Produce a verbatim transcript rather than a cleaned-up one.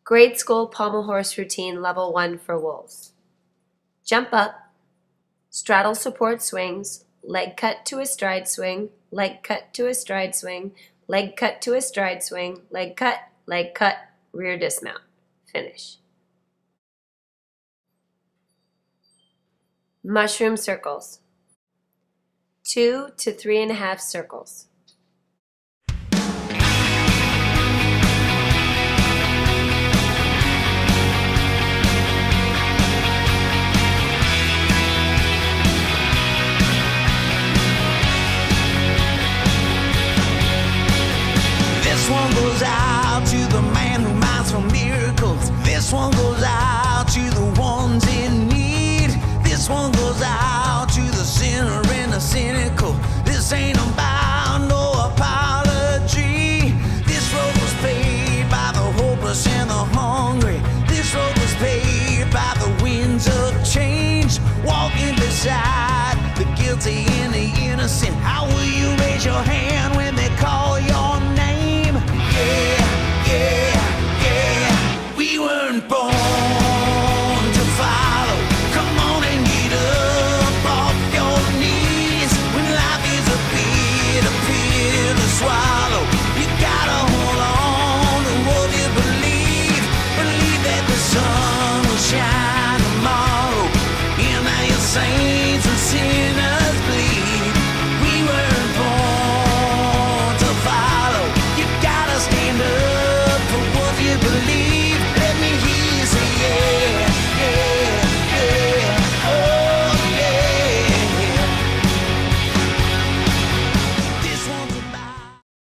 Grade School Pommel Horse Routine Level one for Wolves. Jump up, straddle support swings, leg cut to a stride swing, leg cut to a stride swing, leg cut to a stride swing, leg cut, leg cut, rear dismount. Finish. Mushroom circles. Two to three and a half circles.